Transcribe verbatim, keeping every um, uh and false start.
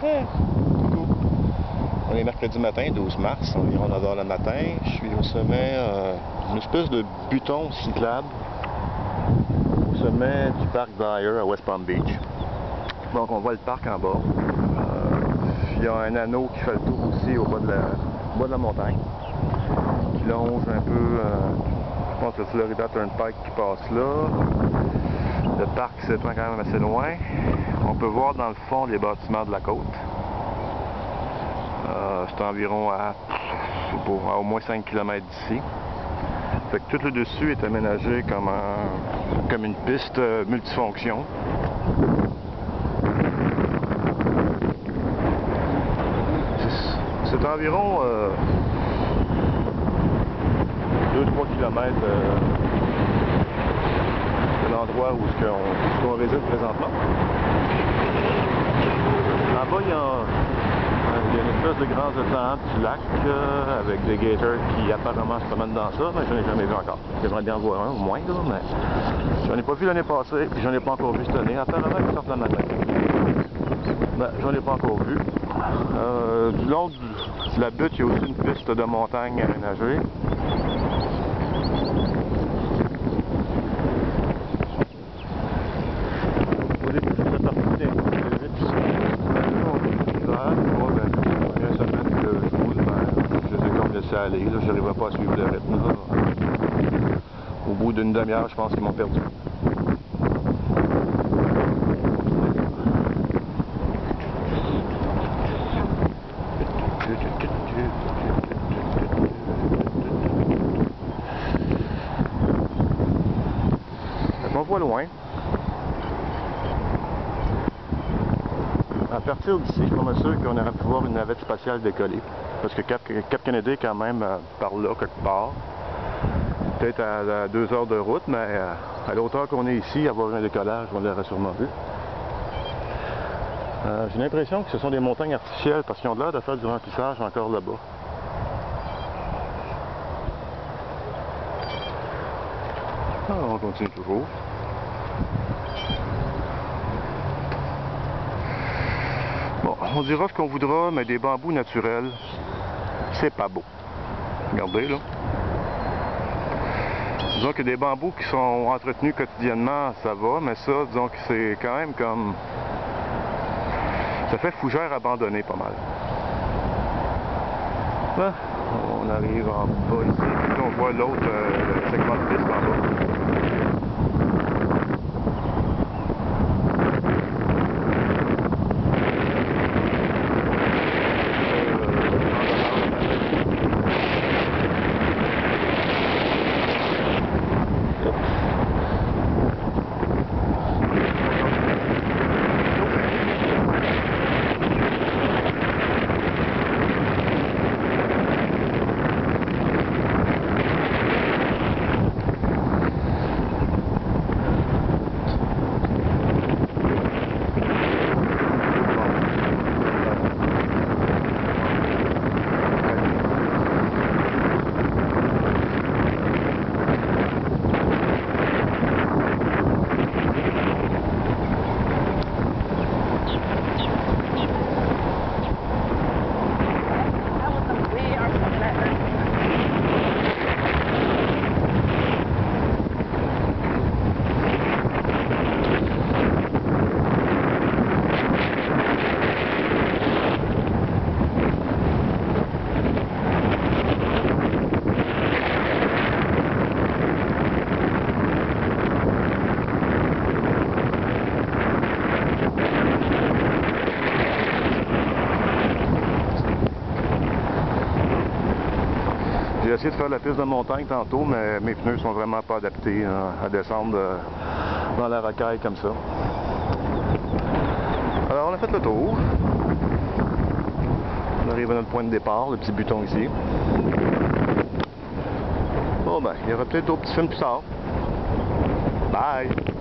Coucou. On est mercredi matin, douze mars, environ neuf heures le matin. Je suis au sommet euh, d'une espèce de buton cyclable au sommet du parc Dyer à West Palm Beach. Donc on voit le parc en bas. Euh, il y a un anneau qui fait le tour aussi au bas de la, au bas de la montagne, qui longe un peu, euh, je pense que c'est le Florida Turnpike qui passe là. Le parc s'étend quand même assez loin. On peut voir dans le fond les bâtiments de la côte. Euh, c'est environ à, pour, à au moins cinq kilomètres d'ici. Fait que tout le dessus est aménagé comme, un, comme une piste euh, multifonction. C'est environ euh, deux à trois kilomètres euh, de l'endroit où on, on réside présentement. En bas, il y a, il y a une espèce de grand étang du lac euh, avec des gators qui apparemment se promènent dans ça, mais je n'en ai jamais vu encore. J'aimerais bien en voir un au moins, là, mais j'en ai pas vu l'année passée, puis j'en ai pas encore vu cette année. Apparemment, ils sortent le matin. Ben, j'en ai pas encore vu. Euh, du long de la butte, il y a aussi une piste de montagne aménagée. Au début, je faisais partie des huit première semaine que je roule, ben, je les ai comme laissé aller. Je n'arrivais pas à suivre le rythme. Là. Au bout d'une demi-heure, je pense qu'ils m'ont perdu. On voit loin. À partir d'ici, je suis pas mal sûr qu'on aurait pu voir une navette spatiale décoller. Parce que Cap, Cap Kennedy est quand même euh, par là, quelque part. Peut-être à, à deux heures de route, mais euh, à l'auteur qu'on est ici, avoir un décollage, on l'aurait sûrement vu. Euh, J'ai l'impression que ce sont des montagnes artificielles parce qu'ils ont l'air de faire du remplissage encore là-bas. Alors, on continue toujours. Bon, on dira ce qu'on voudra, mais des bambous naturels, c'est pas beau. Regardez là. Disons que des bambous qui sont entretenus quotidiennement, ça va, mais ça, disons que c'est quand même comme... Ça fait fougère abandonnée pas mal. Ah, on arrive en bas ici, puis on voit l'autre euh, segment de piste en bas. J'ai essayé de faire la piste de montagne tantôt, mais mes pneus sont vraiment pas adaptés hein, à descendre euh, dans la racaille comme ça. Alors on a fait le tour. On arrive à notre point de départ, le petit buton ici. Bon ben, il y aura peut-être d'autres petits films plus tard. Bye!